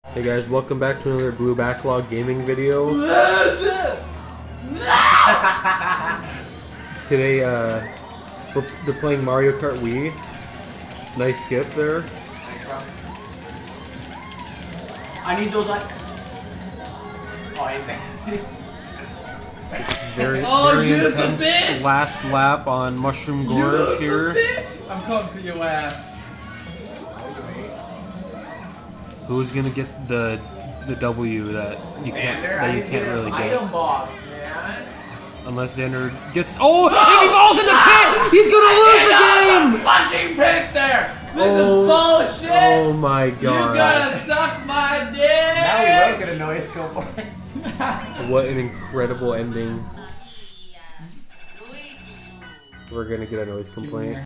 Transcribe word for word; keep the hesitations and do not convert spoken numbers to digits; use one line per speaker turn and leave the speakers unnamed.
Hey guys, welcome back to another Blue Backlog gaming video. Today, uh, we're they're playing Mario Kart Wii. Nice skip there.
I need those like. Oh, amazing.
Very,
oh,
very intense last lap on Mushroom Gorge here.
I'm coming for your ass.
Who's gonna get the the W that you can't
Xander,
that you can't really get?
Item box, man.
Unless Xander gets. Oh! If he falls in the pit, he's gonna lose the game.
Fucking pit there. This
Oh,
is bullshit.
Oh my god!
You gotta suck my dick.
Now we will get a noise complaint.
What an incredible ending. We're gonna get a noise complaint.